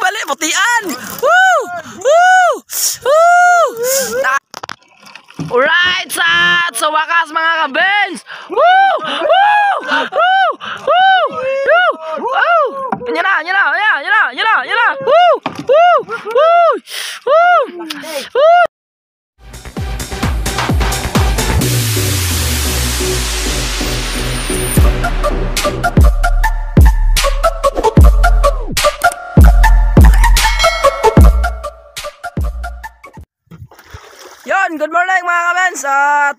bali, putian! Woo! Woo! Woo! Alright, sa wakas mga kabens! Woo! Woo! Woo! Woo! Woo! Yan na! Woo! Woo! Woo! Woo! Woo! Yon, good morning mga kabens at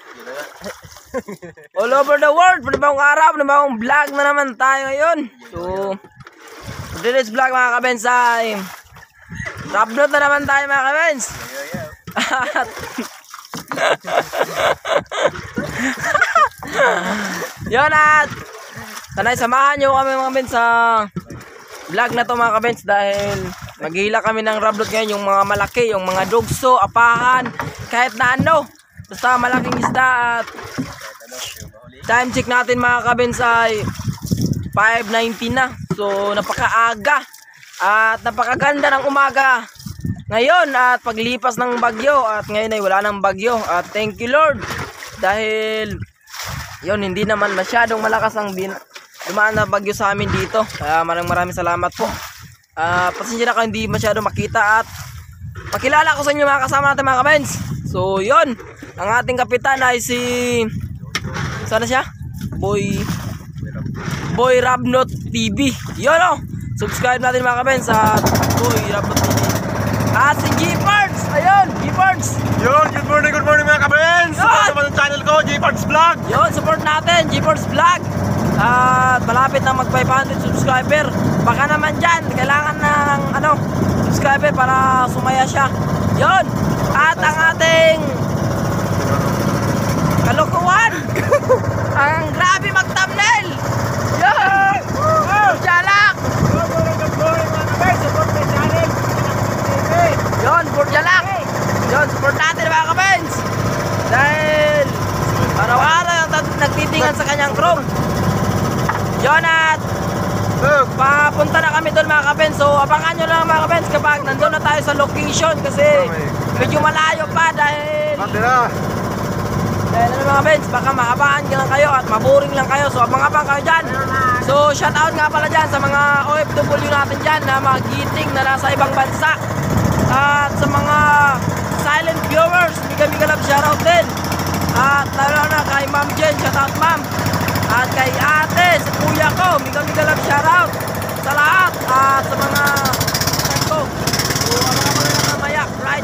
all over the world, panibagong araw, panibagong vlog na naman tayo ngayon. So, today's vlog mga kabens ay upload na naman tayo mga kabens. At yun at sanay samahan nyo kami mga kabens sa vlog na to mga kabens dahil maghihila kami ng rablot ngayon, yung mga malaki, yung mga dugso, apahan, kahit na ano, basta malaking isda. At time check natin mga kabens ay 5:19 na, so napakaaga at napakaganda ng umaga ngayon at paglipas ng bagyo, at ngayon ay wala ng bagyo at thank you Lord dahil yun, hindi naman masyadong malakas ang dumaan na bagyo sa amin dito, kaya maraming salamat po. Pasensya na kayo hindi masyado makita at pakilala ko sa inyo mga kasama natin mga kabens. So yun, ang ating kapitan ay si sana siya? Boy Rabnot TV. Yun o, subscribe natin mga kabens sa Boy Rabnot TV. At si G-Parts, ayun, G-Parts. Yun, good morning mga kabens. Sa channel ko, G-Parts Vlog. Yun, support natin, G-Parts Vlog. At malapit na mag 500 subscriber. Baka naman dyan kailangan ng subscriber para sumaya siya. Yun. At ang ating kalokohan ang grabe mag-thumbnail. Yun. Burjalak. Yun, Burjalak. Yun, support natin mga kabens dahil araw-araw nagtitingan sa kanyang chrome. Yun, at papunta na kami doon mga kabens. So abangan nyo lang mga kabens kapag nandun na tayo sa location kasi medyo malayo pa dahil ano mga kabens, baka maabangan lang kayo at maboring lang kayo. So abang-abang kayo dyan. So shout out nga pala dyan sa mga OFW natin dyan na mga giting na nasa ibang bansa. At sa mga silent viewers, mega love shoutout din. At lalo na kay Ma'am Jen, shoutout ma'am. At kay ate, sa kuya ko, mega love shoutout sa lahat. At sa mga friend ko. So, abangan ko na mamaya, right?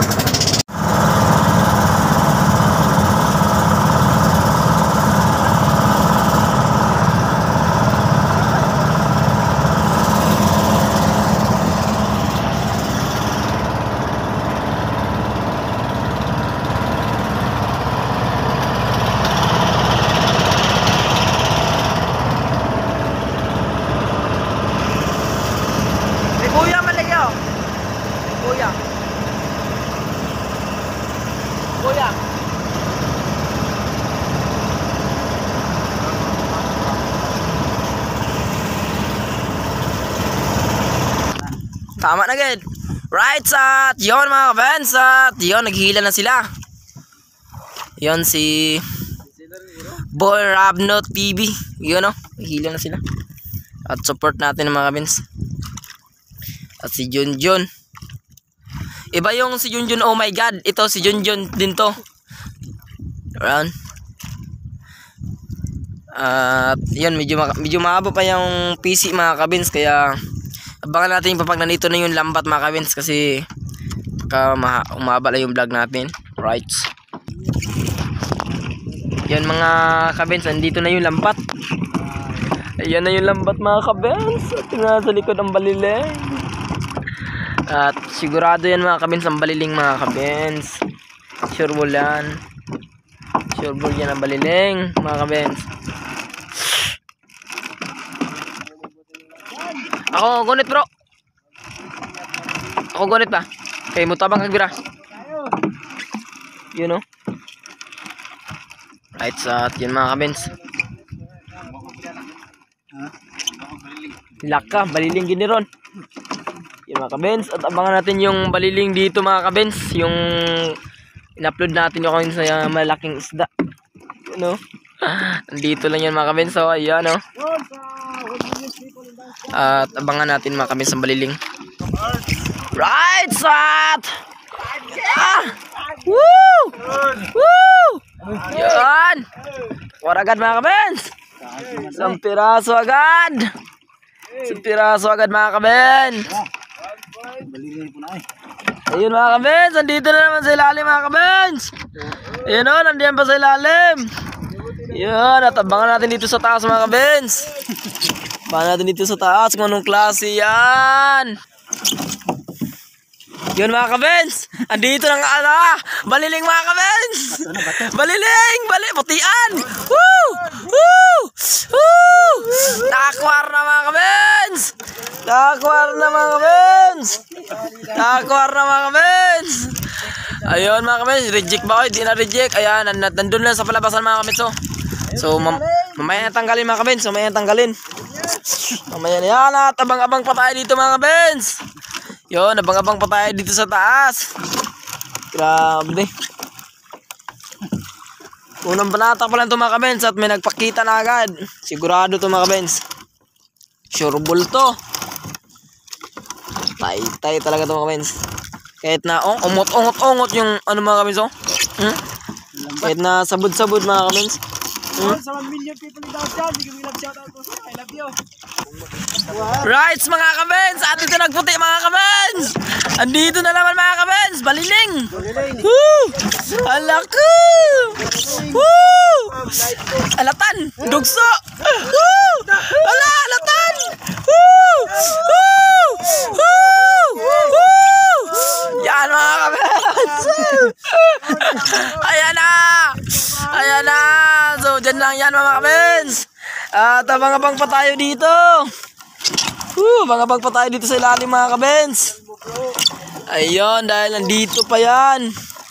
Kuya. Tama na agad. Right, at yun mga kabens, at yun, naghihila na sila. Yun si Boy Rabnot TV. Yun o, naghihila na sila. At support natin mga kabens. At si Junjun. Iba yung si Junjun, oh my god. Ito si Junjun din to. Around. At yun, medyo mahaba pa yung PC mga kabins. Kaya abangan natin kapag nandito na yung lambat mga kabins. Kasi baka umaba lang yung vlog natin. Right. Yan mga kabins, nandito na yung lambat. Ayan na yung lambat mga kabins. At nasa likod ang baliling. At sigurado yan mga kabens ang baliling mga kabens. Sure ball yan. Sure ball yan ang baliling mga kabens. Ako gunit bro. Ako gunit pa. Kaya mo tabang kagbira. You know. Right, at yun mga kabens. Laka, baliling gini ron. Yun mga kabens. At abangan natin yung baliling dito mga kabens. Yung in-upload natin yung kanina sa malaking isda. Ano? Nandito lang yan mga kabens. So ayan o. At abangan natin mga kabens ang baliling. Right shot! Woo! Woo! Yan! War agad mga kabens! Isang piraso agad! Isang piraso agad mga kabens! Ayun mga kabens! Nandito na naman sa ilalim mga kabens! Ayun o! Nandiyan pa sa ilalim! Yan! At abangan natin dito sa taas mga kabens! Abangan natin dito sa taas kung anong klase yan! Yun mga kabens, andito na nga baliling mga kabens. Baliling, putian. Woo! Woo! Woo! Nakakwar na mga kabens. Nakakwar na mga kabens. Nakakwar na mga kabens. Ayun mga kabens, reject ba o? Hindi na reject. Ayan, nandun lang sa palabasan mga kabens. So mamaya na tanggalin mga kabens. Mamaya na tanggalin. Mamaya na yan at abang-abang pa tayo dito mga kabens. Yun, abang-abang pa tayo dito sa taas. Grabe. Unang panata pa lang ito mga kabens at may nagpakita na agad. Sigurado ito mga kabens. Sure bull to. Tay talaga ito mga kabens. Kahit na ungot-ungot yung ano mga kabens oh. Kahit na sabod-sabod mga kabens. Sa 1 million people in Downtown, bigyan mo lang shoutout ko sa'yo. I love you. Right mga kabens, at ito nagputi mga kabens. Andito na naman mga kabens, baliling. Woo! Alako! Woo! Alatan, dugso. Woo! Ala, alatan. Woo! Woo! Woo! Woo! Yan mga kabens. Ayan na. Ayan na. So dyan lang yan mga kabens. At abang-abang pa tayo dito. Abang-abang pa tayo dito sa ilalim mga kabens. Ayun, dahil nandito pa yan.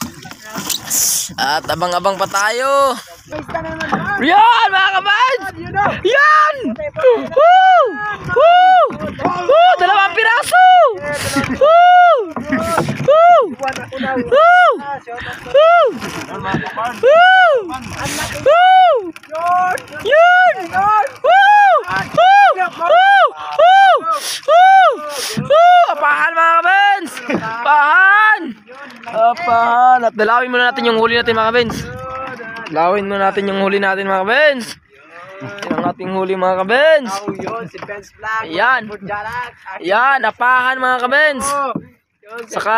At abang-abang pa tayo. Yan mga kabens. Yan. Woo! Woo! Woo! Dalawang piraso. Woo! Woo! Woo! Woo! Woo! Woo! Yun! Woo! Woo! Woo! Woo! Woo! Woo! Apahan mga kabens! Apahan! Apahan! At dalawin muna natin yung huli natin mga kabens. Dalawin muna natin yung huli natin mga kabens. Yan ang ating huli mga kabens. Ayan. Ayan, apahan mga kabens. Saka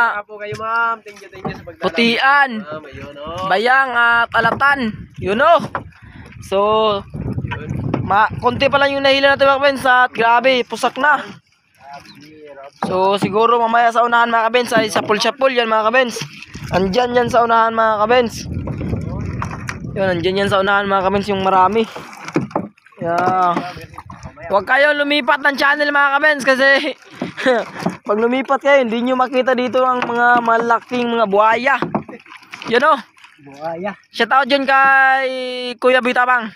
putian, bayang at alatan. Yun o. So konti pa lang yung nahila natin mga kabens. At grabe, pusak na. So siguro mamaya sa unahan mga kabens ay sa pulsyapul yan mga kabens. Andyan yan sa unahan mga kabens. Yun, andyan yan sa unahan mga kabens yung marami. Yeah. Huwag kayong lumipat ng channel mga kabens kasi pag lumipat kayo hindi nyo makita dito ang mga malaking mga buhaya. Yun o. Buhaya. Shout out dyan kay Kuya Bitabang.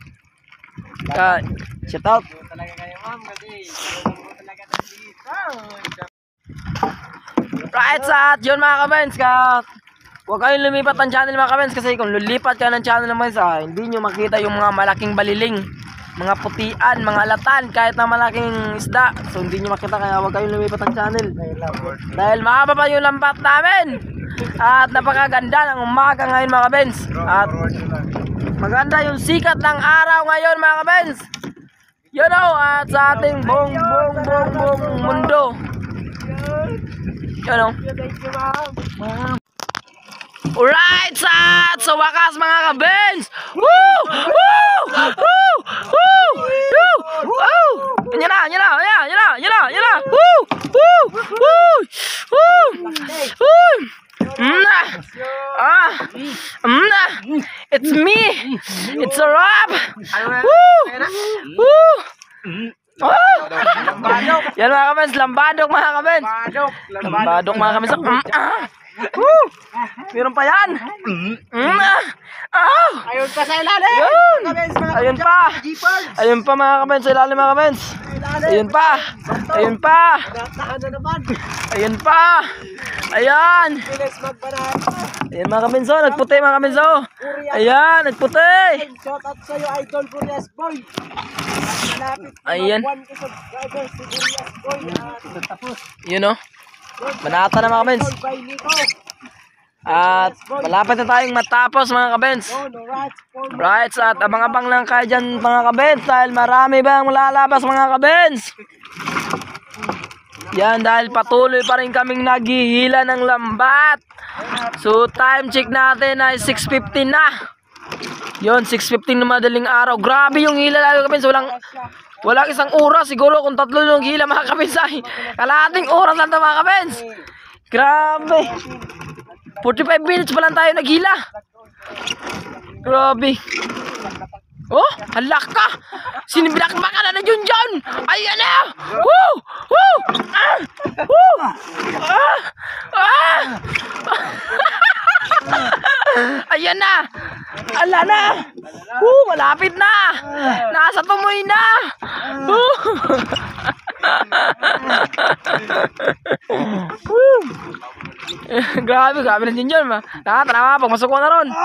Shout out. Talaga kayo ma'am kasi talaga dito. Right at yun mga kabens. Huwag kayong lumipat ng channel mga kabens kasi kung lulipat ka ng channel naman hindi nyo makita yung mga malaking baliling, mga putian, mga alatan, kahit na malaking isda. So hindi nyo makita kaya huwag kayong lumipat ng channel. Dahil mahaba pa yung lambat namin. At napakaganda ng umaga ngayon mga kabens. At maganda yung sikat ng araw ngayon mga kabens. You know, at sa ating buong mundo. You know. Alright, sa wakas mga kabens. Woo! Woo! Woo! Woo! Woo! Yan na. Woo! Woo! Woo! Woo! Woo! It's me. It's a rap. Woo! Woo! Oh! Yan mga kabens, lambadok mga kabens. Lambadok mga kabens. Woo! Meron pa yan. Ayun pa sa ilalim. Yun. Kabens, mga Ayun pa. jeepers. Ayun pa mga kabens. Sa ilalim mga kabens. Ayun pa. Ayun pa. Natahan na naman. Ayun pa. Ayan. Bilis magbanata. Ayan mga kabens. Oh. Nagputi mga kabens. Oh. Ayan. Nagputi. Shout out sa'yo, Idol Furious Boy. Malapit na Ayan. 1K subscribers si Furious Boy. Tapos, Yun oh. Manata na mga kabens. by Nico. At malapit na tayong matapos mga kabens. No rats for Right, at abang-abang lang kayo dyan mga kabens dahil marami bang lalabas mga kabens. Yan, dahil patuloy pa rin kaming naghihila ng lambat. So time check natin ay 6:15 na. Yun, 6:15 na madaling araw. Grabe yung hila lalo kabens. Walang isang oras siguro kung tatlo yung hila mga kabens ay kalahating oras lang ito mga kabens. Grabe. 45 minutes pa lang tayo naghila. Grabe. Oh, halak ka. Sinibilak ba ka na yun dyan? Ayan na. Woo! Woo! Woo! Ayan na. Ala na. Woo, malapit na. Nasa tumoy na. Woo! Grabe, grabe na din yun. Nakatara pag masok ko na ron.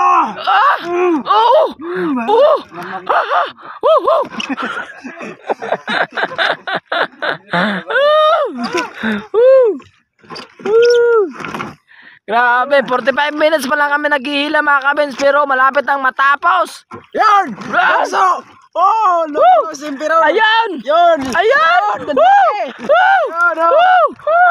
Grabe, 45 minutes pa lang kami naghihila mga kabens, pero malapit ang matapos. Yan! Baso! Oh, lumos yung piro. Ayan! Yun! Ayan! Yun! Woo! Woo! Woo!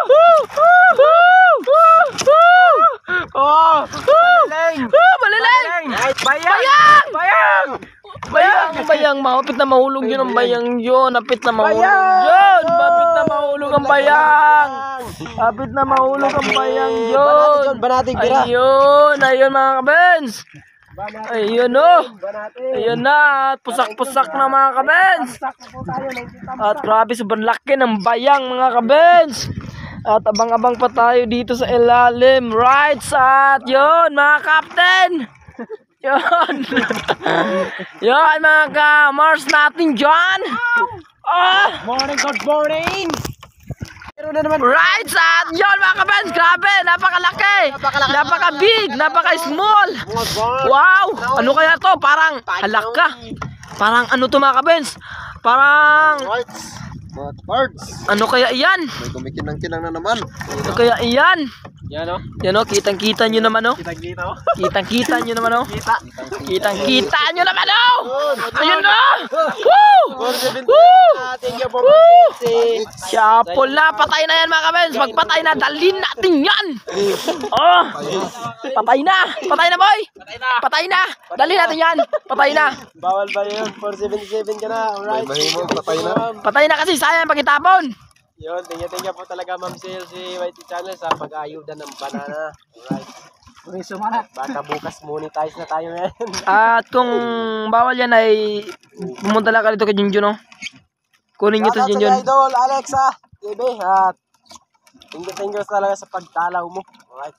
Oh! Maleng! Malileng! Bayang! Bayang! Bayang! Mahupit na mahulog yun ang bayang yun. Napit na mahulog yun. Mapit na mahulog ang bayang. Mapit na mahulog ang bayang yun. Banating pira. Ayun mga kabens. Ayun oh. Ayun na. Pusak-pusak na mga kabens. At grabe, sobrang laki ng bayang mga kabens. At abang-abang pa tayo dito sa ilalim. Right, at yun mga kapten. Yun. Yun mga ka-Mars natin dyan. Morning, good morning! Meron na naman. Right, at yun mga kabens. Grabe, napakalaki. Napaka-big, napaka-small. Wow, ano kaya to? Parang halaka. Parang ano to mga kabens? Parang Mga birds. ano kaya iyan? May kumikinang-kinang na naman. Ano kaya iyan? Yan o. Yan o, kitang-kita nyo naman o. Kita-kita o. Kitang-kita nyo naman o. Kita. Kitang-kita nyo naman o. Ayun o. Woo! Woo! Thank you for Woo! watching. Siyapol na, patay na yan mga kabens. Magpatay na, dalhin natin yan. Oh, patay na. Patay na boy. Patay na. Dalhin natin yan. Patay na. Bawal ba yun? 477 ka na. Alright. Mahimog, patay na. Patay na kasi sayang pagkitapon. Yun, tingnan po talaga Ma'am Sil si YT Channel sa pag-aayuda ng banana. Alright. Baka bukas monetize na tayo ngayon. At kung bawal yan ay pumunta lang ka dito kay Junjun, no? Kunin nyo to si Junjun. Idol, Alexa, TV, at thank you talaga sa pagtalaw mo. Alright.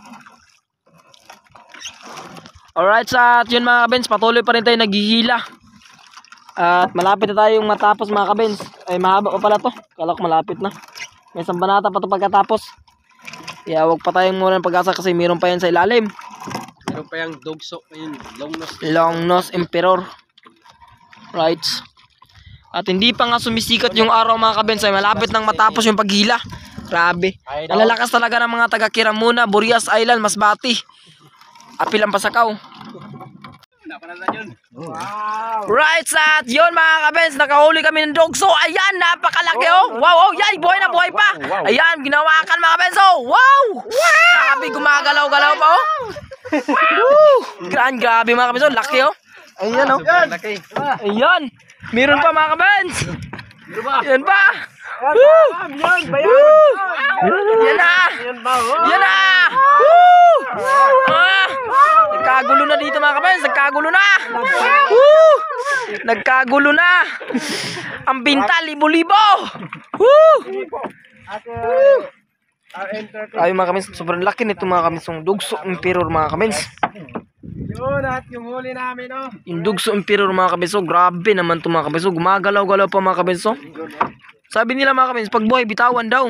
Alright, at yun mga kabens, patuloy pa rin tayo naghihila. At malapit na tayong matapos mga kabens. Ay mahaba pa pala to. Kala ko malapit na. May isang banata pa to pagkatapos. Kaya wag pa tayong muna ng pag-asa kasi mayroon pa yan sa ilalim. Meron pa yung dogso, ayun, long nose. Long nose emperor. Right. At hindi pa nga sumisikat yung araw mga kabens. Ay malapit nang matapos yung paghila. Grabe. Ang lalakas talaga ng mga taga Kiramuna, Burias Island, Masbati. Apil ang pasakaw. Wow! Right, at yun mga kabens, nakahuli kami ng dogso. Ayan, napakalaki oh. Wow, oh, yay, buhay na buhay pa. Ayan, ginawakan mga kabens oh. Wow! Grabe, gumagalaw-galaw pa oh. Grabe mga kabens oh, laki oh. Ayan oh. Ayan, meron pa mga kabens. Ayan pa. Yan na. Yan na. Nagkagulo na dito mga kabens. Nagkagulo na. Nagkagulo na. Ang binta, libo-libo. Ay mga kabins, sobrang laki nito mga kabins. Yung Dugso Emperor mga kabins. Yun at yung huli namin oh. Yung Dugso Emperor mga kabins. Grabe naman ito mga kabins. Gumagalaw-galaw pa mga kabins. Sabi nila mga kabins, pag buhay, bitawan daw.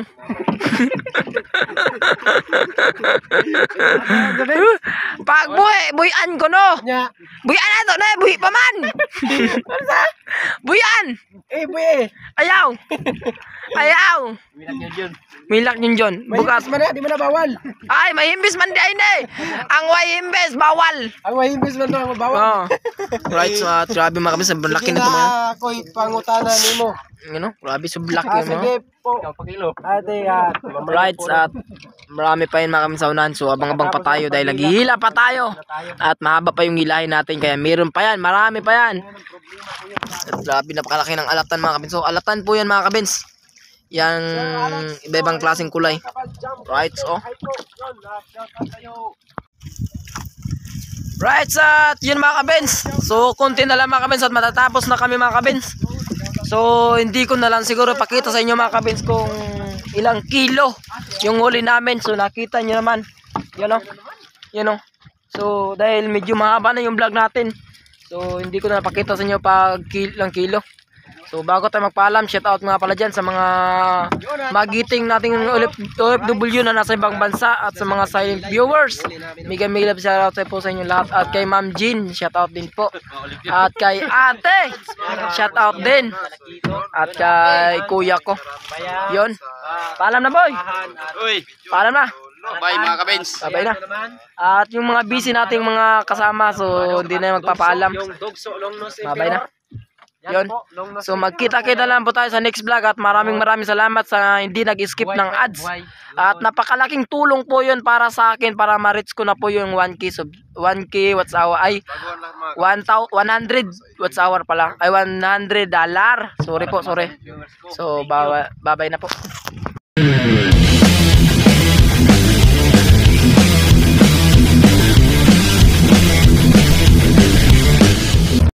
Pag buhay, buhayan ko no. Nya. Buhayan na to na, buhi pa man. Buhayan. Buye. Ayaw. Ayaw. Bilang yun yun. Milak yun John. Bukas. Mahimbis man na, di mo na bawal. Ay, mahimbis man di ay na eh. Ang wahimbis, bawal. Ang mahimbis man na, bawal. Oh. Right, so grabe mga kabins, sobrang laki nito mga. Ako'y pangutana ni mo. You know, grabe sobrang laki mo. Sige po. Ate, Right, at marami pa yun mga kabins sa unahan. So abang-abang pa tayo dahil naghihila pa tayo. At mahaba pa yung hilahin natin, kaya meron pa yan, marami pa yan. At grabe, napakalaki ng alatan mga kabins. So alatan po yan mga kabins. Yang iba-ibang klaseng kulay. Right, so. Right, at yun mga kabins. So konti na lang mga kabins at matatapos na kami mga kabins. So hindi ko na lang siguro pakita sa inyo mga kabins kung ilang kilo yung huli namin. So nakita nyo naman. Yun o. Yun o. So dahil medyo mahaba na yung vlog natin. So hindi ko na pakita sa inyo pag ilang kilo. So bago tayo magpaalam, shout out nga pala dyan sa mga magiting nating OFW na nasa ibang bansa at sa mga silent viewers. Mega love shout out po sa inyo lahat. At kay Ma'am Jean, shout out din po. At kay Ate, shout out din. At kay Kuya ko. Yon. Paalam na boy. Paalam na. Bye mga kabins. Sabay na. At yung mga busy nating mga kasama, so hindi na magpapaalam. Sabay na. Yon. So magkita-kita lang po tayo sa next vlog at maraming salamat sa hindi nag-skip ng ads. At napakalaking tulong po 'yun para sa akin para ma-reach ko na po yung 1K 1K watts hour ay 100 watts hour pala. Ay $100. Sorry po, sorry. So bye-bye na po.